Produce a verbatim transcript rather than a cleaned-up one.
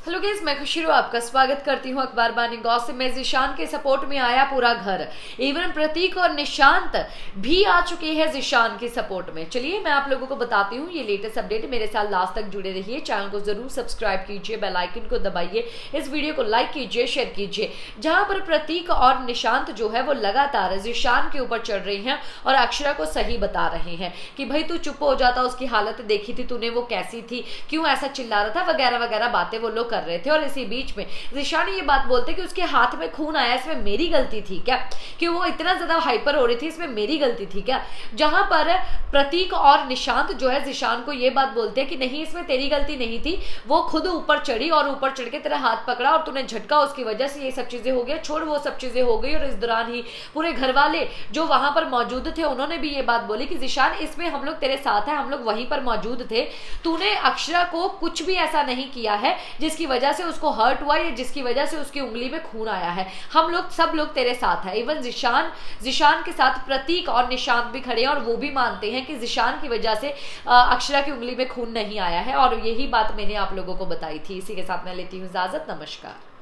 Hello guys, मैं खुशरू आपका स्वागत करती हूं अखबार बानी गॉसिप में। ज़ीशान के सपोर्ट में आया पूरा घर, इवन प्रतीक और निशांत भी आ चुके हैं ज़ीशान के सपोर्ट में। चलिए मैं आप लोगों को बताती हूं ये लेटेस्ट अपडेट। मेरे साथ लास्ट तक जुड़े रहिए, चैनल को जरूर सब्सक्राइब कीजिए, बेल आइकन को दबाइए, इस वीडियो को लाइक कीजिए, शेयर कीजिए। जहां पर प्रतीक और निशांत जो है वो लगातार ज़ीशान के ऊपर चढ़ रही हैं और अक्षरा को सही बता रहे हैं कि भाई तू चुप हो जाता, उसकी हालत देखी थी तूने, वो कैसी थी, क्यों ऐसा चिल्ला रहा था, वगैरह वगैरह बातें वो लोग कर रहे थे। और इसी बीच में ज़ीशान ये बात बोलते कि उसके हाथ में खून आया, इसमें मेरी गलती थी क्या, कि वो इतना ज्यादा हाइपर हो रही थी, इसमें मेरी गलती थी क्या। जहां पर प्रतीक और निशांत जो है ज़ीशान को ये बात बोलते हैं कि नहीं इसमें तेरी गलती नहीं थी, वो खुद ऊपर चढ़ी और ऊपर चढ़ के तेरा हाथ पकड़ा और तूने झटका, उसकी वजह से ये सब चीजें हो गई, छोड़ वो सब चीजें हो गई। और इस दौरान ही पूरे घर वाले जो वहां पर मौजूद थे उन्होंने भी ये बात बोली कि ज़ीशान इसमें हम लोग तेरे साथ हैं, हम लोग वहीं पर मौजूद थे, तूने अक्षरा को कुछ भी ऐसा नहीं किया है जिसकी वजह से उसको हर्ट हुआ या जिसकी वजह से उसकी उंगली में खून आया है। हम लोग सब लोग तेरे साथ हैं। इवन ज़ीशान ज़ीशान के साथ प्रतीक और निशांत भी खड़े हैं और वो भी मानते हैं कि ज़ीशान की वजह से अक्षरा की उंगली में खून नहीं आया है। और यही बात मैंने आप लोगों को बताई थी। इसी के साथ मैं लेती हूँ इजाजत। नमस्कार।